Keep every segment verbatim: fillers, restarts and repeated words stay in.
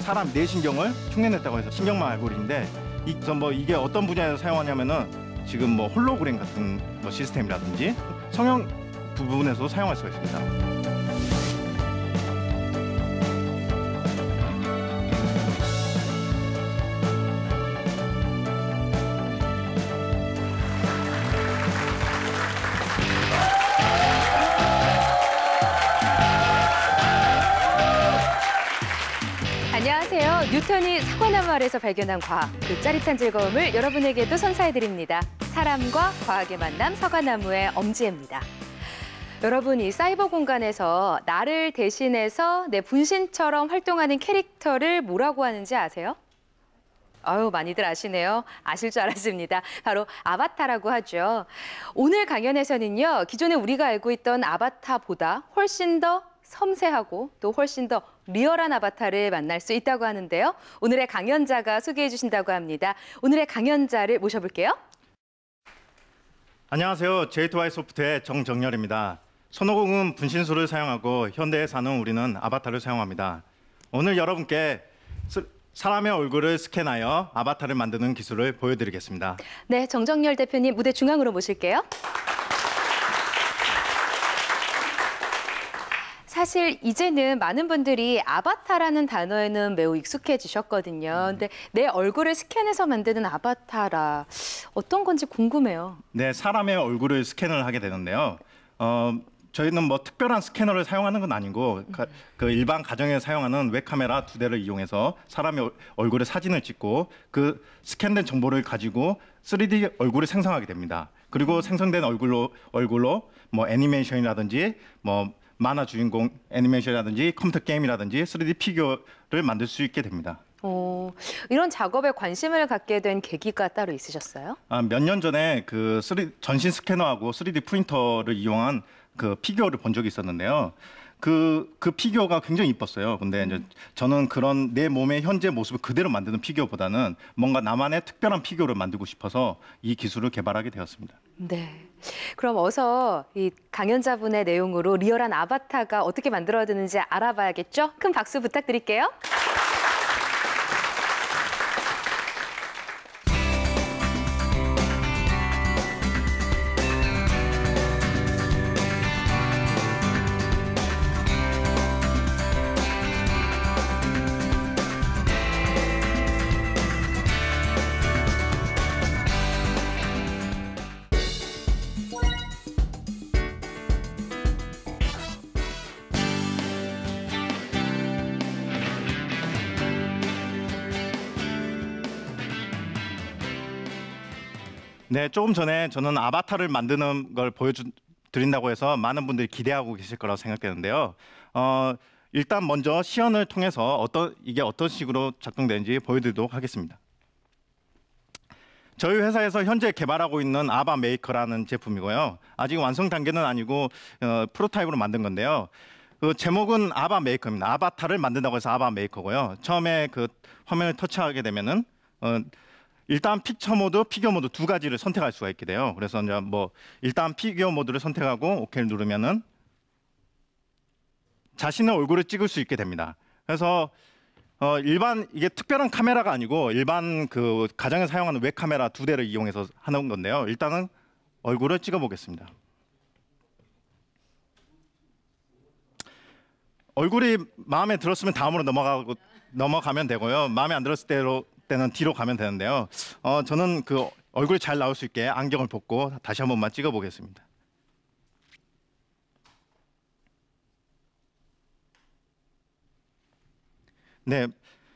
사람 뇌신경을 흉내냈다고 해서 신경망 알고리즘인데 이, 뭐 이게 어떤 분야에서 사용하냐면은 지금 뭐 홀로그램 같은 뭐 시스템이라든지 성형 부분에서 사용할 수가 있습니다. 안녕하세요. 뉴턴이 사과나무 아래서 발견한 과학, 그 짜릿한 즐거움을 여러분에게도 선사해드립니다. 사람과 과학의 만남, 사과나무의 엄지혜입니다. 여러분, 이 사이버 공간에서 나를 대신해서 내 분신처럼 활동하는 캐릭터를 뭐라고 하는지 아세요? 아유, 많이들 아시네요. 아실 줄 알았습니다. 바로 아바타라고 하죠. 오늘 강연에서는요, 기존에 우리가 알고 있던 아바타보다 훨씬 더 섬세하고 또 훨씬 더 리얼한 아바타를 만날 수 있다고 하는데요. 오늘의 강연자가 소개해 주신다고 합니다. 오늘의 강연자를 모셔볼게요. 안녕하세요. 제이투와이 소프트의 정정열입니다. 손오공은 분신술을 사용하고 현대에 사는 우리는 아바타를 사용합니다. 오늘 여러분께 사람의 얼굴을 스캔하여 아바타를 만드는 기술을 보여드리겠습니다. 네, 정정열 대표님 무대 중앙으로 모실게요. 사실 이제는 많은 분들이 아바타라는 단어에는 매우 익숙해지셨거든요. 근데 내 얼굴을 스캔해서 만드는 아바타라 어떤 건지 궁금해요. 네, 사람의 얼굴을 스캔을 하게 되는데요. 어, 저희는 뭐 특별한 스캐너를 사용하는 건 아니고 음. 가, 그 일반 가정에 사용하는 웹카메라 두 대를 이용해서 사람의 얼굴에 사진을 찍고 그 스캔된 정보를 가지고 쓰리디 얼굴을 생성하게 됩니다. 그리고 음. 생성된 얼굴로 얼굴로 뭐 애니메이션이라든지 뭐 만화 주인공 애니메이션이라든지 컴퓨터 게임이라든지 쓰리디 피규어를 만들 수 있게 됩니다. 오, 이런 작업에 관심을 갖게 된 계기가 따로 있으셨어요? 아, 몇 년 전에 그 쓰리, 전신 스캐너하고 쓰리디 프린터를 이용한 그 피규어를 본 적이 있었는데요. 그, 그 피규어가 굉장히 이뻤어요. 근데 음. 이제 저는 그런 내 몸의 현재 모습을 그대로 만드는 피규어보다는 뭔가 나만의 특별한 피규어를 만들고 싶어서 이 기술을 개발하게 되었습니다. 네. 그럼 어서 이 강연자분의 내용으로 리얼한 아바타가 어떻게 만들어지는지 알아봐야겠죠? 큰 박수 부탁드릴게요. 네, 조금 전에 저는 아바타를 만드는 걸 보여드린다고 해서 많은 분들이 기대하고 계실 거라고 생각되는데요. 어, 일단 먼저 시연을 통해서 어떤 이게 어떤 식으로 작동되는지 보여드리도록 하겠습니다. 저희 회사에서 현재 개발하고 있는 아바 메이커라는 제품이고요. 아직 완성 단계는 아니고 어, 프로타입으로 만든 건데요. 그 제목은 아바 메이커입니다. 아바타를 만든다고 해서 아바 메이커고요. 처음에 그 화면을 터치하게 되면은 어, 일단 픽처 모드, 피규어 모드 두 가지를 선택할 수가 있게 돼요. 그래서 이제 뭐 일단 피규어 모드를 선택하고 오케이를 누르면은 자신의 얼굴을 찍을 수 있게 됩니다. 그래서 어 일반 이게 특별한 카메라가 아니고 일반 그 가정에 사용하는 웹 카메라 두 대를 이용해서 하는 건데요. 일단은 얼굴을 찍어 보겠습니다. 얼굴이 마음에 들었으면 다음으로 넘어가고 넘어가면 되고요. 마음에 안 들었을 때로 때는 뒤로 가면 되는데요. 어, 저는 그 얼굴이 잘 나올 수 있게 안경을 벗고 다시 한 번만 찍어 보겠습니다. 네,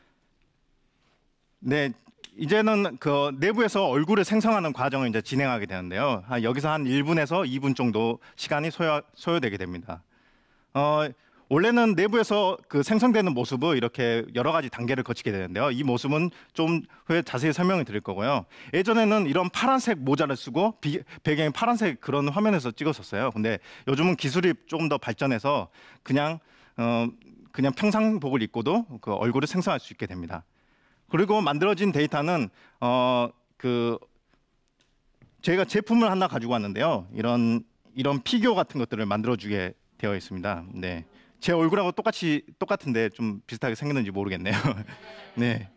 네, 이제는 그 내부에서 얼굴을 생성하는 과정을 이제 진행하게 되는데요. 한 여기서 한 일 분에서 이 분 정도 시간이 소요, 소요되게 됩니다. 어, 원래는 내부에서 그 생성되는 모습을 이렇게 여러 가지 단계를 거치게 되는데요. 이 모습은 좀 후에 자세히 설명을 드릴 거고요. 예전에는 이런 파란색 모자를 쓰고 비, 배경이 파란색 그런 화면에서 찍었었어요. 근데 요즘은 기술이 조금 더 발전해서 그냥 어, 그냥 평상복을 입고도 그 얼굴을 생성할 수 있게 됩니다. 그리고 만들어진 데이터는 어, 그 저희가 제품을 하나 가지고 왔는데요. 이런 이런 피규어 같은 것들을 만들어주게 되어 있습니다. 네. 제 얼굴하고 똑같이 똑같은데 좀 비슷하게 생겼는지 모르겠네요. 네.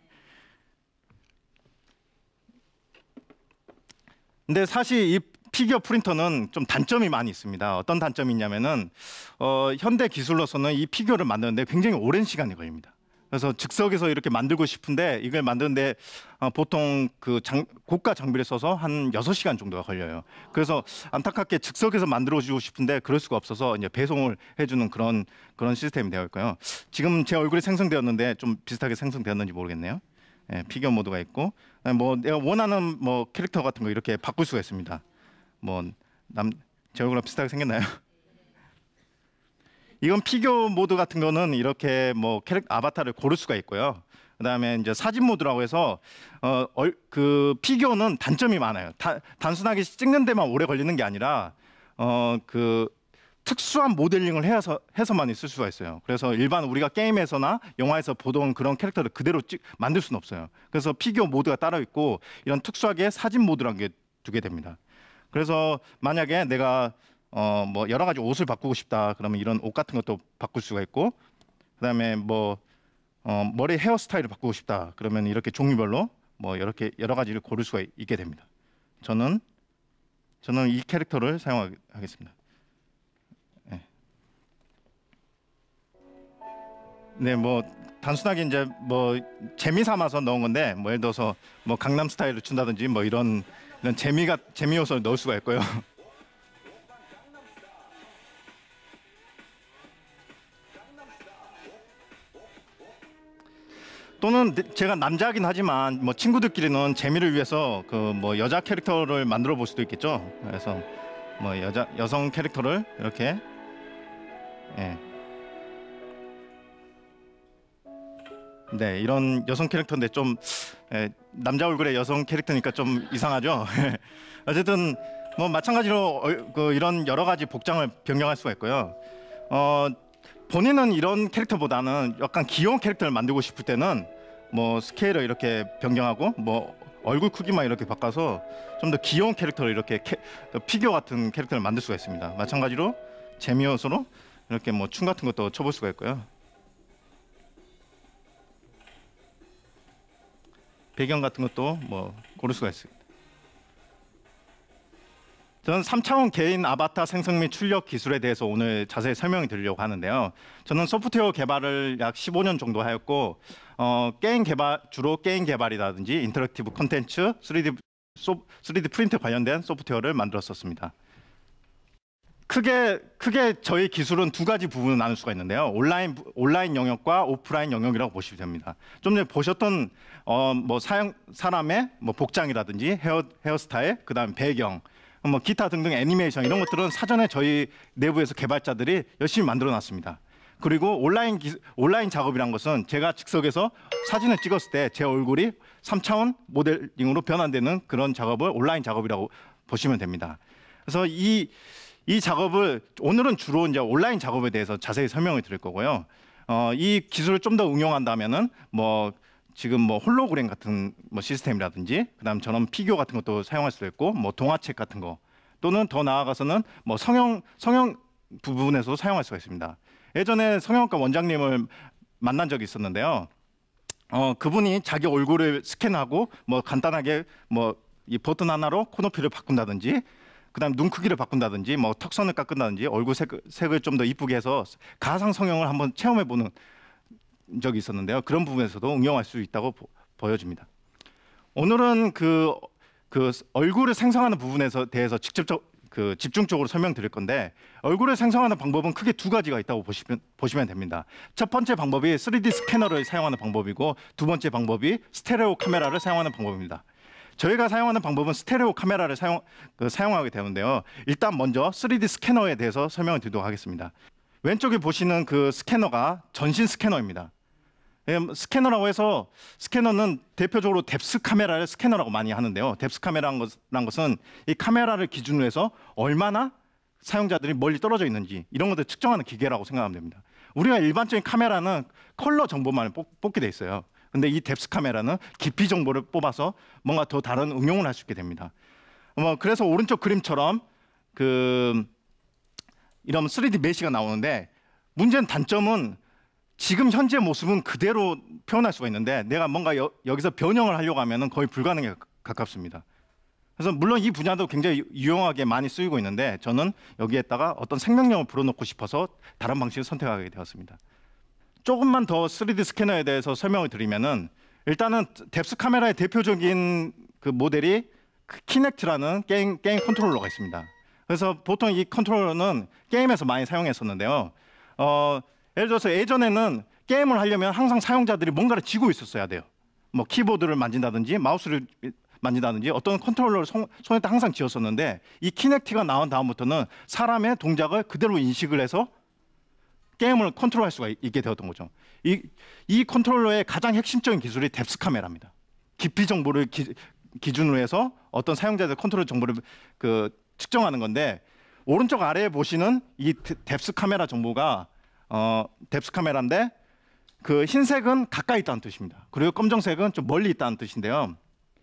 근데 사실 이 피규어 프린터는 좀 단점이 많이 있습니다. 어떤 단점이 있냐면은 어, 현대 기술로서는 이 피규어를 만드는데 굉장히 오랜 시간이 걸립니다. 그래서 즉석에서 이렇게 만들고 싶은데 이걸 만드는데 어, 보통 그 장, 고가 장비를 써서 한 여섯 시간 정도가 걸려요. 그래서 안타깝게 즉석에서 만들어주고 싶은데 그럴 수가 없어서 이제 배송을 해주는 그런 그런 시스템이 되어 있고요. 지금 제 얼굴이 생성되었는데 좀 비슷하게 생성되었는지 모르겠네요. 예, 피규어 모드가 있고 뭐 내가 원하는 뭐 캐릭터 같은 거 이렇게 바꿀 수가 있습니다. 뭐 남 제 얼굴랑 비슷하게 생겼나요? 이건 피규어 모드 같은 거는 이렇게 뭐 캐릭터 아바타를 고를 수가 있고요. 그다음에 이제 사진 모드라고 해서 어 그 피규어는 단점이 많아요. 다, 단순하게 찍는 데만 오래 걸리는 게 아니라 어 그 특수한 모델링을 해서 해서만 있을 수가 있어요. 그래서 일반 우리가 게임에서나 영화에서 보던 그런 캐릭터를 그대로 찍, 만들 수는 없어요. 그래서 피규어 모드가 따로 있고 이런 특수하게 사진 모드라는 게 두게 됩니다. 그래서 만약에 내가 어 뭐 여러 가지 옷을 바꾸고 싶다 그러면 이런 옷 같은 것도 바꿀 수가 있고 그다음에 뭐 어 머리 헤어스타일을 바꾸고 싶다 그러면 이렇게 종류별로 뭐 이렇게 여러 가지를 고를 수가 있게 됩니다. 저는 저는 이 캐릭터를 사용하겠습니다. 네, 네 뭐 단순하게 이제 뭐 재미 삼아서 넣은 건데 뭐 예를 들어서 뭐 강남 스타일을 춘다든지 뭐 이런 이런 재미가 재미 요소를 넣을 수가 있고요. 또는 제가 남자긴 하지만 뭐 친구들끼리는 재미를 위해서 그 뭐 여자 캐릭터를 만들어 볼 수도 있겠죠. 그래서 뭐 여자 여성 캐릭터를 이렇게 예. 네 이런 여성 캐릭터인데 좀 예, 남자 얼굴의 여성 캐릭터니까 좀 이상하죠. 어쨌든 뭐 마찬가지로 어, 그 이런 여러 가지 복장을 변경할 수가 있고요. 어, 본인은 이런 캐릭터보다는 약간 귀여운 캐릭터를 만들고 싶을 때는 뭐 스케일을 이렇게 변경하고 뭐 얼굴 크기만 이렇게 바꿔서 좀 더 귀여운 캐릭터를 이렇게 캐, 피규어 같은 캐릭터를 만들 수가 있습니다. 마찬가지로 재미 요소로 이렇게 뭐 춤 같은 것도 쳐볼 수가 있고요. 배경 같은 것도 뭐 고를 수가 있습니다. 저는 삼 차원 개인 아바타 생성 및 출력 기술에 대해서 오늘 자세히 설명을 드리려고 하는데요. 저는 소프트웨어 개발을 약 십오 년 정도 하였고 어, 게임 개발 주로 게임 개발이라든지 인터랙티브 콘텐츠, 쓰리디, 소, 쓰리디 프린트 관련된 소프트웨어를 만들었었습니다. 크게 크게 저희 기술은 두 가지 부분을 나눌 수가 있는데요. 온라인 온라인 영역과 오프라인 영역이라고 보시면 됩니다. 좀 전에 보셨던 어, 뭐 사용 사람의 뭐 복장이라든지 헤어 헤어스타일, 그다음 배경 뭐 기타 등등 애니메이션 이런 것들은 사전에 저희 내부에서 개발자들이 열심히 만들어놨습니다. 그리고 온라인 기, 온라인 작업이란 것은 제가 즉석에서 사진을 찍었을 때 제 얼굴이 삼 차원 모델링으로 변환되는 그런 작업을 온라인 작업이라고 보시면 됩니다. 그래서 이, 이 작업을 오늘은 주로 이제 온라인 작업에 대해서 자세히 설명을 드릴 거고요. 어, 이 기술을 좀 더 응용한다면은 뭐 지금 뭐 홀로그램 같은 뭐 시스템이라든지 그다음 저런 피규어 같은 것도 사용할 수 있고 뭐 동화책 같은 거 또는 더 나아가서는 뭐 성형 성형 부분에서도 사용할 수가 있습니다. 예전에 성형외과 원장님을 만난 적이 있었는데요. 어 그분이 자기 얼굴을 스캔하고 뭐 간단하게 뭐 이 버튼 하나로 코 높이를 바꾼다든지 그다음 눈 크기를 바꾼다든지 뭐 턱선을 깎는다든지 얼굴 색, 색을 좀 더 이쁘게 해서 가상 성형을 한번 체험해 보는 적이 있었는데요. 그런 부분에서도 응용할 수 있다고 보, 보여집니다. 오늘은 그, 그 얼굴을 생성하는 부분에서 대해서 직접적 그 집중적으로 설명드릴 건데 얼굴을 생성하는 방법은 크게 두 가지가 있다고 보시면 보시면 됩니다. 첫 번째 방법이 쓰리디 스캐너를 사용하는 방법이고 두 번째 방법이 스테레오 카메라를 사용하는 방법입니다. 저희가 사용하는 방법은 스테레오 카메라를 사용 그, 사용하게 되는데요. 일단 먼저 쓰리디 스캐너에 대해서 설명을 드리도록 하겠습니다. 왼쪽에 보시는 그 스캐너가 전신 스캐너입니다. 스캐너라고 해서 스캐너는 대표적으로 뎁스 카메라를 스캐너라고 많이 하는데요. 뎁스 카메라라는 것은 이 카메라를 기준으로 해서 얼마나 사용자들이 멀리 떨어져 있는지 이런 것들 측정하는 기계라고 생각하면 됩니다. 우리가 일반적인 카메라는 컬러 정보만 뽑게 돼 있어요. 근데 이 뎁스 카메라는 깊이 정보를 뽑아서 뭔가 더 다른 응용을 할 수 있게 됩니다. 뭐 그래서 오른쪽 그림처럼 그 이런 쓰리디 메시가 나오는데 문제는 단점은 지금 현재 모습은 그대로 표현할 수가 있는데 내가 뭔가 여, 여기서 변형을 하려고 하면은 거의 불가능에 가깝습니다. 그래서 물론 이 분야도 굉장히 유용하게 많이 쓰이고 있는데 저는 여기에다가 어떤 생명력을 불어넣고 싶어서 다른 방식을 선택하게 되었습니다. 조금만 더 쓰리디 스캐너에 대해서 설명을 드리면은 일단은 뎁스 카메라의 대표적인 그 모델이 그 키넥트라는 게임 게임 컨트롤러가 있습니다. 그래서 보통 이 컨트롤러는 게임에서 많이 사용했었는데요. 어, 예를 들어서 예전에는 게임을 하려면 항상 사용자들이 뭔가를 쥐고 있었어야 돼요. 뭐 키보드를 만진다든지 마우스를 만진다든지 어떤 컨트롤러를 손, 손에다 항상 쥐었었는데 이 키넥트가 나온 다음부터는 사람의 동작을 그대로 인식을 해서 게임을 컨트롤할 수가 있게 되었던 거죠. 이, 이 컨트롤러의 가장 핵심적인 기술이 뎁스 카메라입니다. 깊이 정보를 기, 기준으로 해서 어떤 사용자들 컨트롤 정보를 그 측정하는 건데 오른쪽 아래에 보시는 이 뎁스 카메라 정보가 어, 뎁스 카메라인데 그 흰색은 가까이 있다는 뜻입니다. 그리고 검정색은 좀 멀리 있다는 뜻인데요.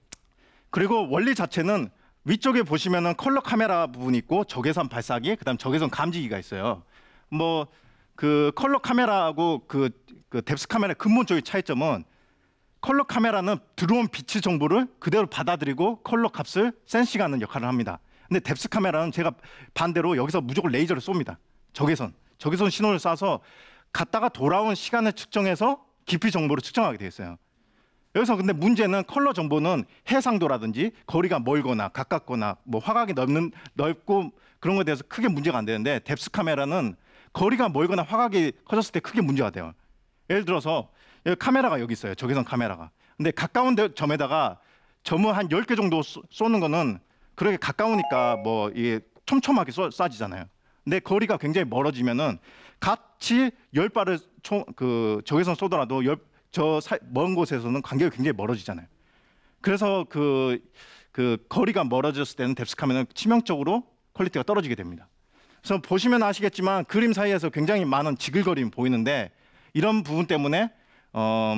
그리고 원리 자체는 위쪽에 보시면은 컬러 카메라 부분이 있고 적외선 발사기, 그다음 적외선 감지기가 있어요. 뭐 그 컬러 카메라하고 그, 그 뎁스 카메라의 근본적인 차이점은 컬러 카메라는 들어온 빛의 정보를 그대로 받아들이고 컬러 값을 센싱하는 역할을 합니다. 근데 뎁스 카메라는 제가 반대로 여기서 무조건 레이저를 쏩니다. 적외선, 적외선 신호를 쏴서 갔다가 돌아온 시간을 측정해서 깊이 정보를 측정하게 되어 있어요. 여기서 근데 문제는 컬러 정보는 해상도라든지 거리가 멀거나 가깝거나 뭐 화각이 넓는 넓고 그런 거에 대해서 크게 문제가 안 되는데 뎁스 카메라는 거리가 멀거나 화각이 커졌을 때 크게 문제가 돼요. 예를 들어서 여기 카메라가 여기 있어요. 적외선 카메라가. 근데 가까운 데, 점에다가 점을 한 열 개 정도 쏘, 쏘는 거는 그렇게 가까우니까 뭐 이게 촘촘하게 쏘, 쏴지잖아요. 근데 거리가 굉장히 멀어지면은 같이 열 발을 총, 그 적외선 쏘더라도 열, 저 먼 곳에서는 간격이 굉장히 멀어지잖아요. 그래서 그, 그 거리가 멀어졌을 때는 뎁스 카메라는 치명적으로 퀄리티가 떨어지게 됩니다. 그래서 보시면 아시겠지만 그림 사이에서 굉장히 많은 지글거림이 보이는데 이런 부분 때문에 어,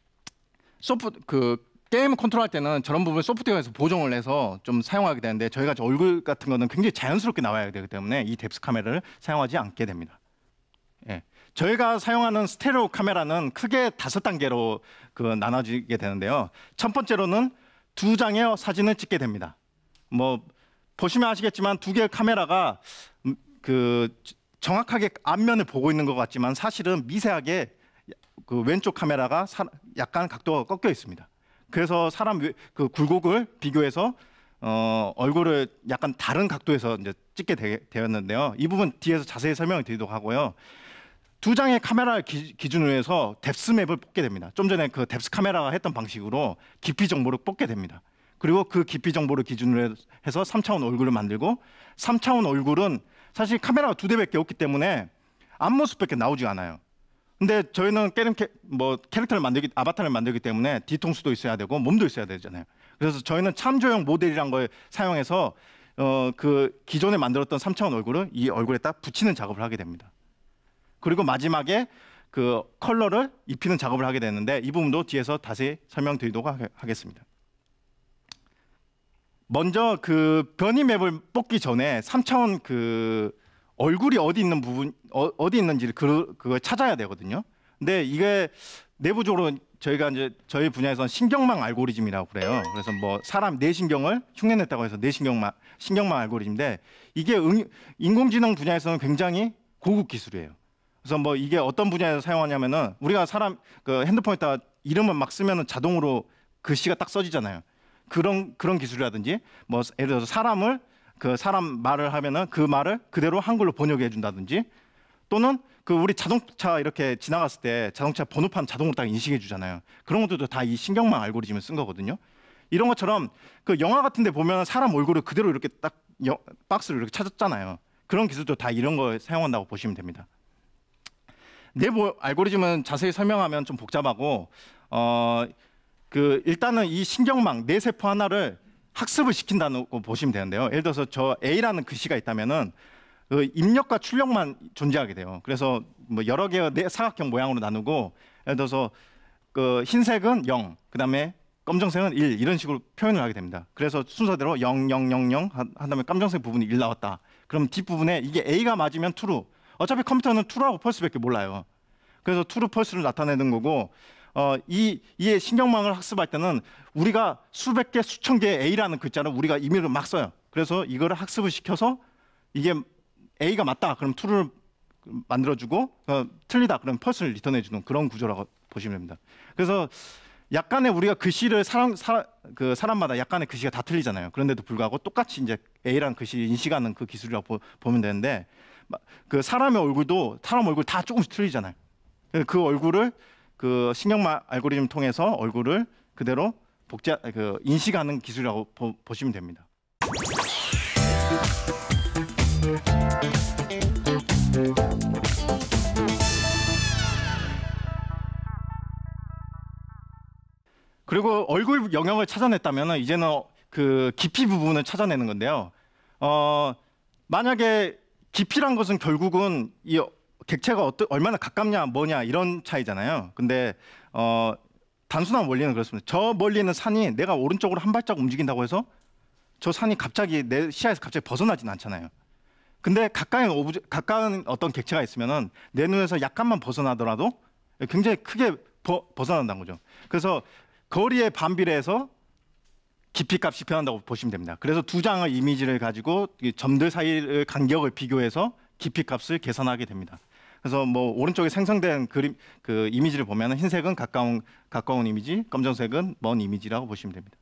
소프 그 게임 컨트롤할 때는 저런 부분을 소프트웨어에서 보정을 해서 좀 사용하게 되는데 저희가 얼굴 같은 거는 굉장히 자연스럽게 나와야 되기 때문에 이 뎁스 카메라를 사용하지 않게 됩니다. 예. 저희가 사용하는 스테레오 카메라는 크게 다섯 단계로 그 나눠지게 되는데요. 첫 번째로는 두 장의 사진을 찍게 됩니다. 뭐 보시면 아시겠지만 두 개의 카메라가 그 정확하게 앞면을 보고 있는 것 같지만 사실은 미세하게 그 왼쪽 카메라가 사, 약간 각도가 꺾여 있습니다. 그래서 사람 그 굴곡을 비교해서 어, 얼굴을 약간 다른 각도에서 이제 찍게 되, 되었는데요. 이 부분 뒤에서 자세히 설명을 드리도록 하고요. 두 장의 카메라를 기, 기준으로 해서 뎁스 맵을 뽑게 됩니다. 좀 전에 그 뎁스 카메라가 했던 방식으로 깊이 정보를 뽑게 됩니다. 그리고 그 깊이 정보를 기준으로 해서 삼 차원 얼굴을 만들고 삼 차원 얼굴은 사실 카메라가 두 대밖에 없기 때문에 앞모습밖에 나오지 않아요. 근데 저희는 게임 캐, 뭐 캐릭터를 만들기 아바타를 만들기 때문에 뒤통수도 있어야 되고 몸도 있어야 되잖아요. 그래서 저희는 참조형 모델이란 걸 사용해서 어, 그 기존에 만들었던 삼 차원 얼굴을 이 얼굴에 딱 붙이는 작업을 하게 됩니다. 그리고 마지막에 그 컬러를 입히는 작업을 하게 되는데 이 부분도 뒤에서 다시 설명드리도록 하겠습니다. 먼저 그 변이 맵을 뽑기 전에 삼 차원 그 얼굴이 어디 있는 부분 어, 어디 있는지를 그 그걸 찾아야 되거든요. 근데 이게 내부적으로 저희가 이제 저희 분야에서는 신경망 알고리즘이라고 그래요. 그래서 뭐 사람 뇌신경을 흉내냈다고 해서 뇌신경망 신경망 알고리즘인데 이게 응, 인공지능 분야에서는 굉장히 고급 기술이에요. 그래서 뭐 이게 어떤 분야에서 사용하냐면은 우리가 사람 그 핸드폰에다가 이름을 막 쓰면은 자동으로 글씨가 딱 써지잖아요. 그런 그런 기술이라든지 뭐 예를 들어서 사람을 그 사람 말을 하면은 그 말을 그대로 한글로 번역해 준다든지 또는 그 우리 자동차 이렇게 지나갔을 때 자동차 번호판 자동으로 딱 인식해 주잖아요. 그런 것들도 다 이 신경망 알고리즘을 쓴 거거든요. 이런 것처럼 그 영화 같은 데 보면 사람 얼굴을 그대로 이렇게 딱 여, 박스를 이렇게 찾았잖아요. 그런 기술도 다 이런 걸 사용한다고 보시면 됩니다. 내부 알고리즘은 자세히 설명하면 좀 복잡하고 어, 그 일단은 이 신경망 뇌세포 하나를 학습을 시킨다고 보시면 되는데요. 예를 들어서 저 A라는 글씨가 있다면은 그 입력과 출력만 존재하게 돼요. 그래서 뭐 여러 개의 네 사각형 모양으로 나누고 예를 들어서 그 흰색은 영, 그다음에 검정색은 일 이런 식으로 표현을 하게 됩니다. 그래서 순서대로 영, 영, 영, 영 한 다음에 검정색 부분이 일 나왔다. 그럼 뒷부분에 이게 A가 맞으면 true, 어차피 컴퓨터는 true하고 false밖에 몰라요. 그래서 true, false를 나타내는 거고 어, 이 이의 신경망을 학습할 때는 우리가 수백 개, 수천 개의 A라는 글자를 우리가 임의로 막 써요. 그래서 이거를 학습을 시켜서 이게 A가 맞다 그럼 true를 만들어주고 어, 틀리다 그럼 false를 리턴해주는 그런 구조라고 보시면 됩니다. 그래서 약간의 우리가 글씨를 사람 사, 그 사람마다 약간의 글씨가 다 틀리잖아요. 그런데도 불구하고 똑같이 이제 A라는 글씨를 인식하는 그 기술이라고 보, 보면 되는데 그 사람의 얼굴도 사람 얼굴 다 조금씩 틀리잖아요. 그 얼굴을 그 신경망 알고리즘 통해서 얼굴을 그대로 복제 그 인식하는 기술이라고 보, 보시면 됩니다. 그리고 얼굴 영역을 찾아냈다면 이제는 그 깊이 부분을 찾아내는 건데요. 어, 만약에 깊이란 것은 결국은 이 객체가 어떠, 얼마나 가깝냐 뭐냐 이런 차이잖아요. 근데 어, 단순한 원리는 그렇습니다. 저 멀리 있는 산이 내가 오른쪽으로 한 발짝 움직인다고 해서 저 산이 갑자기 내 시야에서 갑자기 벗어나진 않잖아요. 근데 가까운 오브제, 가까운 어떤 객체가 있으면은 내 눈에서 약간만 벗어나더라도 굉장히 크게 버, 벗어난다는 거죠. 그래서 거리에 반비례해서 깊이 값이 변한다고 보시면 됩니다. 그래서 두 장의 이미지를 가지고 이 점들 사이의 간격을 비교해서 깊이 값을 계산하게 됩니다. 그래서 뭐 오른쪽에 생성된 그림 그 이미지를 보면 흰색은 가까운 가까운 이미지, 검정색은 먼 이미지라고 보시면 됩니다.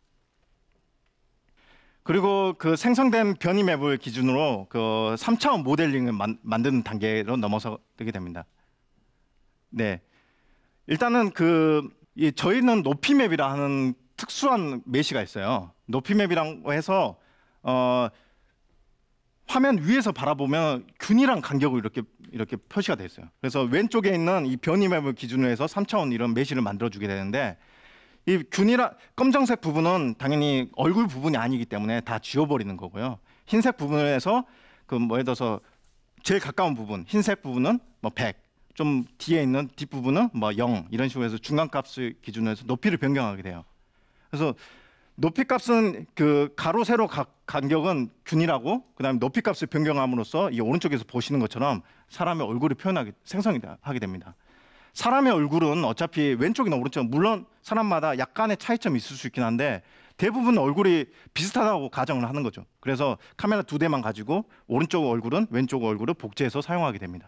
그리고 그 생성된 변이 맵을 기준으로 그 삼 차원 모델링을 만, 만드는 단계로 넘어서게 됩니다. 네, 일단은 그 이 저희는 높이 맵이라 하는 특수한 메시가 있어요. 높이 맵이라고 해서 어, 화면 위에서 바라보면 균이랑 간격을 이렇게 이렇게 표시가 돼 있어요. 그래서 왼쪽에 있는 이 변이 맵을 기준으로 해서 삼 차원 이런 메시를 만들어 주게 되는데 이 균이라 검정색 부분은 당연히 얼굴 부분이 아니기 때문에 다 지워버리는 거고요. 흰색 부분에서 그 뭐 예를 들어서 제일 가까운 부분 흰색 부분은 뭐 백, 좀 뒤에 있는 뒷부분은 뭐 영 이런 식으로 해서 중간 값을 기준으로 해서 높이를 변경하게 돼요. 그래서 높이 값은 그 가로 세로 각 간격은 균이라고 그다음에 높이 값을 변경함으로써 이 오른쪽에서 보시는 것처럼 사람의 얼굴이 표현하게 생성이 하게 됩니다. 사람의 얼굴은 어차피 왼쪽이나 오른쪽 물론 사람마다 약간의 차이점이 있을 수 있긴 한데 대부분 얼굴이 비슷하다고 가정을 하는 거죠. 그래서 카메라 두 대만 가지고 오른쪽 얼굴은 왼쪽 얼굴을 복제해서 사용하게 됩니다.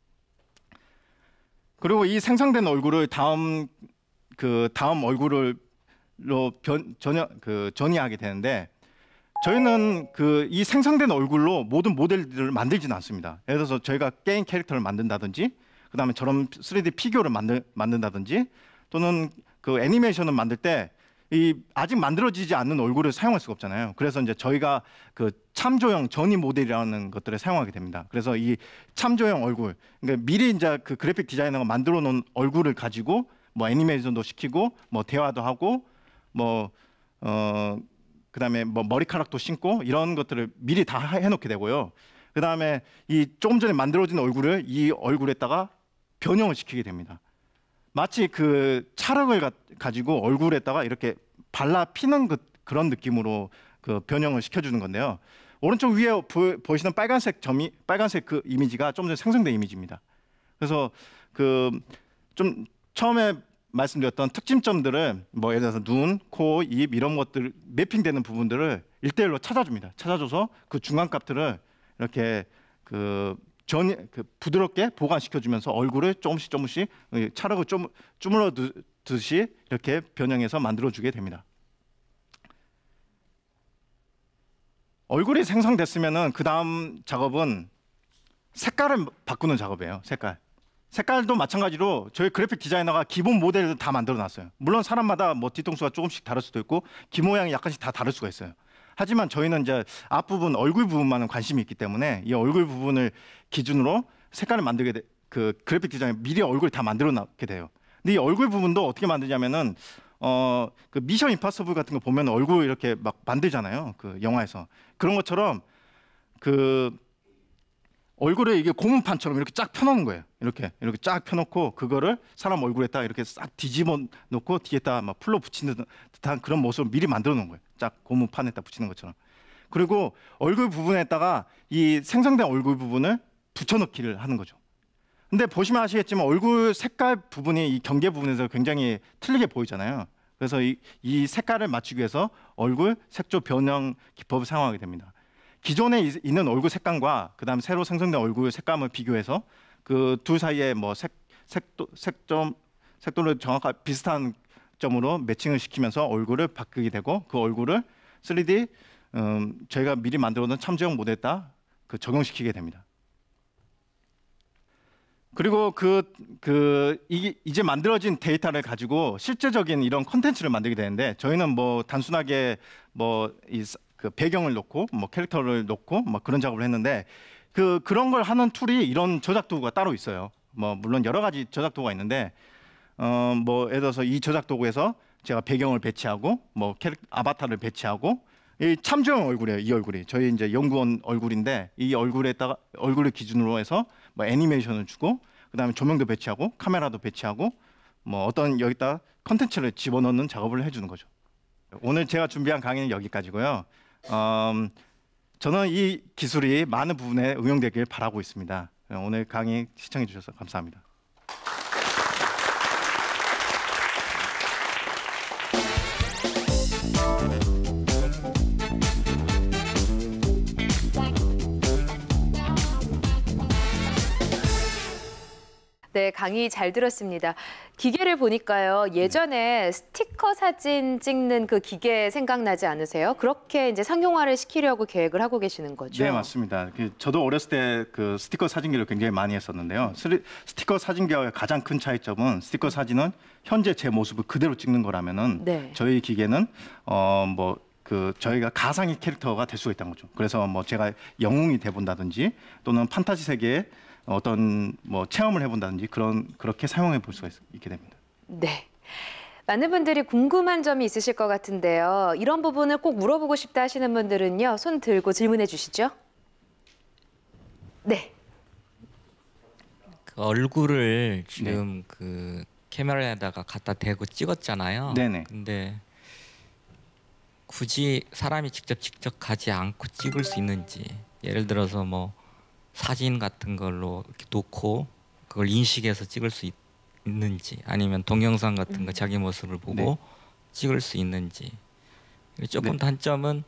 그리고 이 생성된 얼굴을 다음 그 다음 얼굴을 로 변, 전혀 그 전이하게 되는데 저희는 그 이 생성된 얼굴로 모든 모델들을 만들지는 않습니다. 예를 들어서 저희가 게임 캐릭터를 만든다든지 그다음에 저런 쓰리디 피규어를 만들 만든다든지 또는 그 애니메이션을 만들 때 이 아직 만들어지지 않는 얼굴을 사용할 수가 없잖아요. 그래서 이제 저희가 그 참조형 전이 모델이라는 것들을 사용하게 됩니다. 그래서 이 참조형 얼굴, 그러니까 미리 이제 그 그래픽 디자이너가 만들어 놓은 얼굴을 가지고 뭐 애니메이션도 시키고 뭐 대화도 하고 뭐 어 그다음에 뭐 머리카락도 심고 이런 것들을 미리 다 해놓게 되고요. 그다음에 이 조금 전에 만들어진 얼굴을 이 얼굴에다가 변형을 시키게 됩니다. 마치 그 찰흙을 가, 가지고 얼굴에다가 이렇게 발라 피는 그, 그런 느낌으로 그 변형을 시켜주는 건데요. 오른쪽 위에 보, 보시는 빨간색 점이 빨간색 그 이미지가 좀 전에 생성된 이미지입니다. 그래서 그 좀 처음에 말씀드렸던 특징점들을 뭐 예를 들어서 눈, 코, 입 이런 것들 매핑되는 부분들을 일대일로 찾아줍니다. 찾아줘서 그 중간 값들을 이렇게 그 전 그 부드럽게 보관시켜주면서 얼굴을 조금씩 조금씩 찰흙을 좀 주물러 듯이 이렇게 변형해서 만들어주게 됩니다. 얼굴이 생성됐으면은 그 다음 작업은 색깔을 바꾸는 작업이에요. 색깔. 색깔도 마찬가지로 저희 그래픽 디자이너가 기본 모델을 다 만들어놨어요. 물론 사람마다 뭐 뒤통수가 조금씩 다를 수도 있고 귀 모양이 약간씩 다 다를 수가 있어요. 하지만 저희는 이제 앞부분 얼굴 부분만은 관심이 있기 때문에 이 얼굴 부분을 기준으로 색깔을 만들게 돼, 그 그래픽 디자이너 미리 얼굴을 다 만들어놨게 돼요. 근데 이 얼굴 부분도 어떻게 만드냐면은 어 그 미션 임파서블 같은 거 보면 얼굴 이렇게 막 만들잖아요. 그 영화에서 그런 것처럼 그 얼굴을 이게 고문판처럼 이렇게 쫙 펴놓는 거예요. 이렇게 이렇게 쫙 펴놓고 그거를 사람 얼굴에다 이렇게 싹 뒤집어 놓고 뒤에다 막 풀로 붙이는 듯한 그런 모습을 미리 만들어 놓은 거예요. 쫙 고문판에다 붙이는 것처럼. 그리고 얼굴 부분에다가 이 생성된 얼굴 부분을 붙여넣기를 하는 거죠. 근데 보시면 아시겠지만 얼굴 색깔 부분이 이 경계 부분에서 굉장히 틀리게 보이잖아요. 그래서 이, 이 색깔을 맞추기 위해서 얼굴 색조 변형 기법을 사용하게 됩니다. 기존에 이, 있는 얼굴 색감과 그다음 새로 생성된 얼굴 색감을 비교해서 그 둘 사이에 뭐 색, 색도, 색점, 색도를 정확하게 비슷한 점으로 매칭을 시키면서 얼굴을 바꾸게 되고 그 얼굴을 쓰리디 음, 저희가 미리 만들어놓은 참조형 모델에다 그 적용시키게 됩니다. 그리고 그, 그, 이, 이제 만들어진 데이터를 가지고 실제적인 이런 콘텐츠를 만들게 되는데 저희는 뭐 단순하게 뭐 이 그 배경을 놓고 뭐 캐릭터를 놓고 뭐 그런 작업을 했는데 그, 그런 걸 하는 툴이 이런 저작 도구가 따로 있어요. 뭐 물론 여러 가지 저작 도구가 있는데 어, 뭐 예를 들어서 이 저작 도구에서 제가 배경을 배치하고 뭐 캐릭, 아바타를 배치하고 이 참조형 얼굴이에요. 이 얼굴이 저희 이제 연구원 얼굴인데 이 얼굴에다가 얼굴을 기준으로 해서 뭐 애니메이션을 주고 그다음에 조명도 배치하고 카메라도 배치하고 뭐 어떤 여기다 컨텐츠를 집어넣는 작업을 해주는 거죠. 오늘 제가 준비한 강의는 여기까지고요. 음, 저는 이 기술이 많은 부분에 응용되길 바라고 있습니다. 오늘 강의 시청해 주셔서 감사합니다. 네, 강의 잘 들었습니다. 기계를 보니까요. 예전에 스티커 사진 찍는 그 기계 생각나지 않으세요? 그렇게 이제 상용화를 시키려고 계획을 하고 계시는 거죠? 네, 맞습니다. 저도 어렸을 때 그 스티커 사진기를 굉장히 많이 했었는데요. 스티커 사진기와의 가장 큰 차이점은 스티커 사진은 현재 제 모습을 그대로 찍는 거라면은 네. 저희 기계는 어 뭐 그 저희가 가상의 캐릭터가 될 수가 있다는 거죠. 그래서 뭐 제가 영웅이 돼 본다든지 또는 판타지 세계에 어떤 뭐 체험을 해본다든지 그런 그렇게 사용해 볼 수가 있, 있게 됩니다. 네. 많은 분들이 궁금한 점이 있으실 것 같은데요. 이런 부분을 꼭 물어보고 싶다 하시는 분들은요. 손 들고 질문해 주시죠. 네. 그 얼굴을 지금 네. 그 카메라에다가 갖다 대고 찍었잖아요. 네네. 근데 굳이 사람이 직접 직접 가지 않고 찍을 수 있는지, 예를 들어서 뭐 사진 같은 걸로 이렇게 놓고 그걸 인식해서 찍을 수 있, 있는지, 아니면 동영상 같은 거 자기 모습을 보고 네. 찍을 수 있는지. 조금 네. 단점은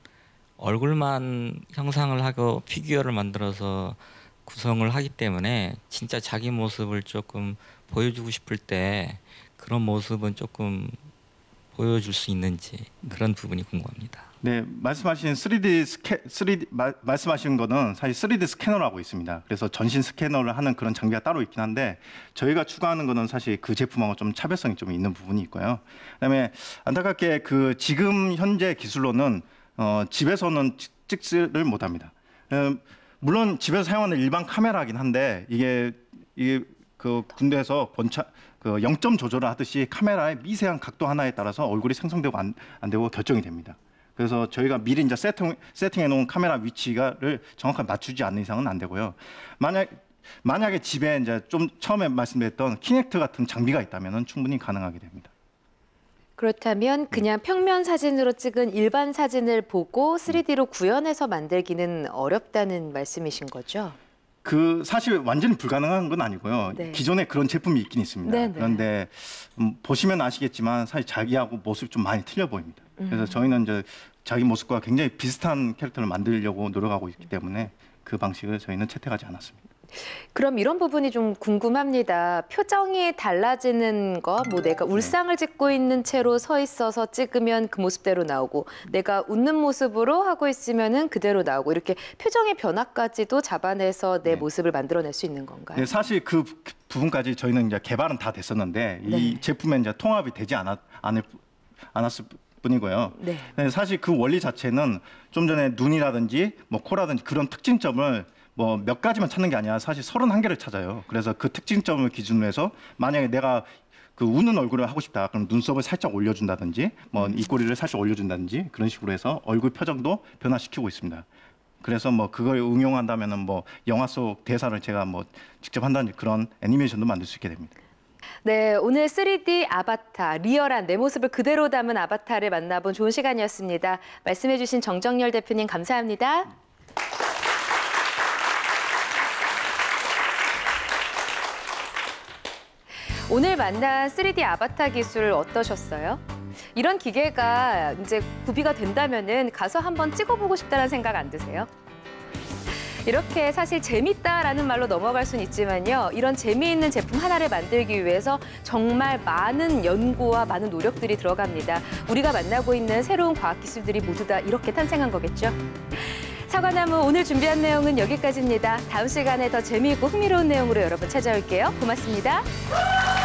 얼굴만 형상을 하고 피규어를 만들어서 구성을 하기 때문에 진짜 자기 모습을 조금 보여주고 싶을 때 그런 모습은 조금 보여줄 수 있는지 그런 부분이 궁금합니다. 네, 말씀하신 쓰리디 스캐, 쓰리디 마, 말씀하신 거는 사실 쓰리디 스캐너라고 있습니다. 그래서 전신 스캐너를 하는 그런 장비가 따로 있긴 한데 저희가 추가하는 거는 사실 그 제품하고 좀 차별성이 좀 있는 부분이 있고요. 그다음에 안타깝게 그 지금 현재 기술로는 어, 집에서는 찍지를 못합니다. 음, 물론 집에서 사용하는 일반 카메라긴 한데 이게 이게 그 군대에서 번차 그 영점 조절을 하듯이 카메라의 미세한 각도 하나에 따라서 얼굴이 생성되고 안, 안 되고 결정이 됩니다. 그래서 저희가 미리 이제 세팅 세팅해 놓은 카메라 위치가를 정확하게 맞추지 않는 이상은 안 되고요. 만약 만약에 집에 이제 좀 처음에 말씀드렸던 키넥트 같은 장비가 있다면은 충분히 가능하게 됩니다. 그렇다면 그냥 평면 사진으로 찍은 일반 사진을 보고 쓰리디로 구현해서 만들기는 어렵다는 말씀이신 거죠? 그 사실 완전히 불가능한 건 아니고요. 네. 기존에 그런 제품이 있긴 있습니다. 네네. 그런데 음, 보시면 아시겠지만 사실 자기하고 모습이 좀 많이 틀려 보입니다. 그래서 음. 저희는 이제 자기 모습과 굉장히 비슷한 캐릭터를 만들려고 노력하고 있기 때문에 그 방식을 저희는 채택하지 않았습니다. 그럼 이런 부분이 좀 궁금합니다. 표정이 달라지는 거, 뭐 내가 울상을 짓고 있는 채로 서 있어서 찍으면 그 모습대로 나오고 내가 웃는 모습으로 하고 있으면은 그대로 나오고 이렇게 표정의 변화까지도 잡아내서 내 네. 모습을 만들어낼 수 있는 건가요? 네, 사실 그 부분까지 저희는 이제 개발은 다 됐었는데 네. 이 제품에 이제 통합이 되지 않았, 않을, 않았을 뿐이고요. 네. 네, 사실 그 원리 자체는 좀 전에 눈이라든지 뭐 코라든지 그런 특징점을 뭐 몇 가지만 찾는 게 아니라 사실 서른한 개를 찾아요. 그래서 그 특징점을 기준으로 해서 만약에 내가 그 우는 얼굴을 하고 싶다. 그럼 눈썹을 살짝 올려준다든지 뭐 입꼬리를 살짝 올려준다든지 그런 식으로 해서 얼굴 표정도 변화시키고 있습니다. 그래서 뭐 그걸 응용한다면은 뭐 영화 속 대사를 제가 뭐 직접 한다든지 그런 애니메이션도 만들 수 있게 됩니다. 네, 오늘 쓰리디 아바타, 리얼한 내 모습을 그대로 담은 아바타를 만나본 좋은 시간이었습니다. 말씀해주신 정정열 대표님 감사합니다. 오늘 만난 쓰리디 아바타 기술 어떠셨어요? 이런 기계가 이제 구비가 된다면은 가서 한번 찍어보고 싶다는 생각 안 드세요? 이렇게 사실 재밌다라는 말로 넘어갈 수는 있지만요. 이런 재미있는 제품 하나를 만들기 위해서 정말 많은 연구와 많은 노력들이 들어갑니다. 우리가 만나고 있는 새로운 과학기술들이 모두 다 이렇게 탄생한 거겠죠. 사과나무 오늘 준비한 내용은 여기까지입니다. 다음 시간에 더 재미있고 흥미로운 내용으로 여러분 찾아올게요. 고맙습니다.